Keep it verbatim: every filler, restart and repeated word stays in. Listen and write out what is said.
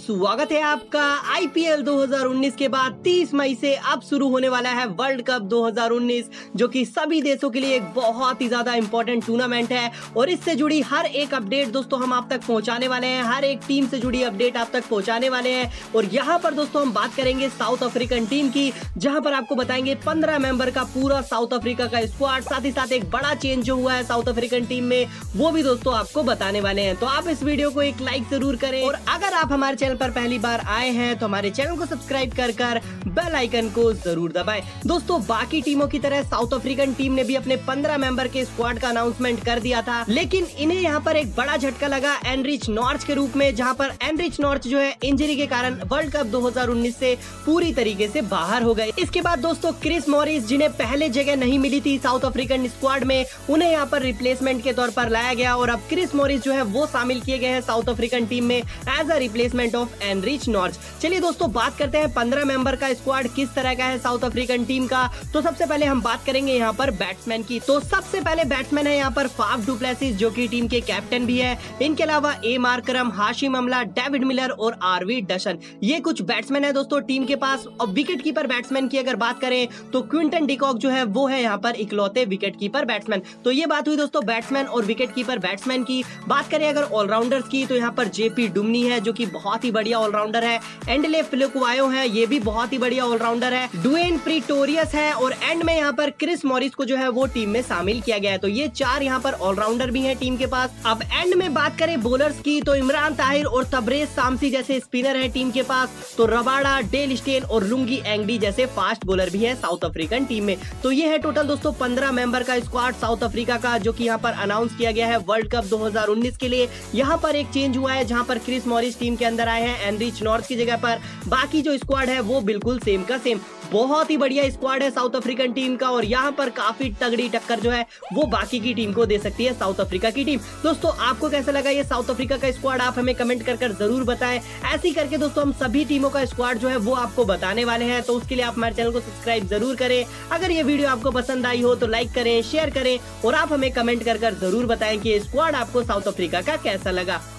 स्वागत है आपका आईपीएल दो हज़ार उन्नीस के बाद तीस मई से अब शुरू होने वाला है वर्ल्ड कप दो हज़ार उन्नीस, जो कि सभी देशों के लिए एक बहुत ही ज्यादा इंपॉर्टेंट टूर्नामेंट है। और इससे जुड़ी हर एक अपडेट दोस्तों हम आप तक पहुंचाने वाले हैं, हर एक टीम से जुड़ी अपडेट आप तक पहुंचाने वाले हैं। और यहाँ पर दोस्तों हम बात करेंगे साउथ अफ्रीकन टीम की, जहां पर आपको बताएंगे पंद्रह मेंबर का पूरा साउथ अफ्रीका का स्क्वाड, साथ ही साथ एक बड़ा चेंज जो हुआ है साउथ अफ्रीकन टीम में वो भी दोस्तों आपको बताने वाले हैं। तो आप इस वीडियो को एक लाइक जरूर करें, और अगर आप हमारे चैनल पर पहली बार आए हैं तो हमारे चैनल को सब्सक्राइब कर कर बेल आइकन को जरूर दबाएं। दोस्तों बाकी टीमों की तरह साउथ अफ्रीकन टीम ने भी अपने पंद्रह मेंबर के स्क्वाड का अनाउंसमेंट कर दिया था, लेकिन इन्हें यहाँ पर एक बड़ा झटका लगा एनरिच नॉर्च के रूप में, जहाँ पर एनरिच नॉर्च जो है इंजरी के कारण वर्ल्ड कप दो हज़ार उन्नीस से पूरी तरीके से बाहर हो गए। इसके बाद दोस्तों क्रिस मॉरिस, जिन्हें पहले जगह नहीं मिली थी साउथ अफ्रीकन स्क्वाड में, उन्हें यहाँ पर रिप्लेसमेंट के तौर पर लाया गया और अब क्रिस मॉरिस जो है वो शामिल किए गए हैं साउथ अफ्रीकन टीम में as a replacement of Anrich Nortje. चलिए दोस्तों बात करते हैं पंद्रह मेंबर का स्क्वाड किस तरह का है साउथ अफ्रीकन टीम का। तो सबसे पहले हम बात करेंगे यहाँ पर बैट्समैन की। तो सबसे पहले बैट्समैन है यहाँ पर फाफ डु प्लेसिस, जो कि टीम के कैप्टन भी है। इनके अलावा ए Markram, Hashim Amla, David Miller और आरवी डशन, ये कुछ बैट्समैन है दोस्तों टीम के पास। और विकेट कीपर बैट्समैन की अगर बात करें तो क्विंटन डिकॉक जो है वो है यहाँ पर इकलौते विकेट कीपर बैट्समैन। तो ये बात हुई दोस्तों बैट्समैन और विकेट कीपर बैट्समैन की। बात करें अगर ऑलराउंडर्स की तो यहाँ पर जेपी डुमनी है, जो कि बहुत ही बढ़िया ऑलराउंडर है। एंडले फिलिक्वायो है, ये भी बहुत ही बढ़िया ऑलराउंडर है। डुएन प्रीटोरियस है, और एंड में यहाँ पर क्रिस मॉरिस को जो है वो टीम में शामिल किया गया है। तो ये चार यहाँ पर ऑलराउंडर भी हैं टीम के पास। अब एंड में बात करें बॉलर्स की तो इमरान ताहिर और तबरेज सामसी जैसे स्पिनर है टीम के पास। तो रबाडा, डेल स्टेन और लुंगी एंगडी जैसे फास्ट बॉलर भी है साउथ अफ्रीकन टीम में। तो ये है टोटल दोस्तों पंद्रह मेंबर का स्क्वाड साउथ अफ्रीका का, जो कि यहाँ पर अनाउंस किया गया है वर्ल्ड कप दो हज़ार उन्नीस के लिए। यहाँ पर एक चेंज हुआ है, जहाँ पर क्रिस मॉरिस टीम के अंदर आए हैं एनरिच नॉर्थ की जगह पर। बाकी जो स्क्वाड है वो बिल्कुल सेम का सेम। बहुत ही बढ़िया स्क्वाड है साउथ अफ्रीकन टीम का, और यहाँ पर काफी तगड़ी टक्कर जो है वो बाकी की टीम को दे सकती है साउथ अफ्रीका की टीम। दोस्तों आपको कैसा लगा ये साउथ अफ्रीका का स्क्वाड, आप हमें कमेंट कर कर जरूर बताएं। ऐसे ही करके दोस्तों हम सभी टीमों का स्क्वाड जो है वो आपको बताने वाले हैं, तो उसके लिए आप हमारे चैनल को सब्सक्राइब जरूर करें। अगर ये वीडियो आपको पसंद आई हो तो लाइक करें, शेयर करें, और आप हमें कमेंट कर कर जरूर बताएं कि ये स्क्वाड आपको साउथ अफ्रीका का कैसा लगा।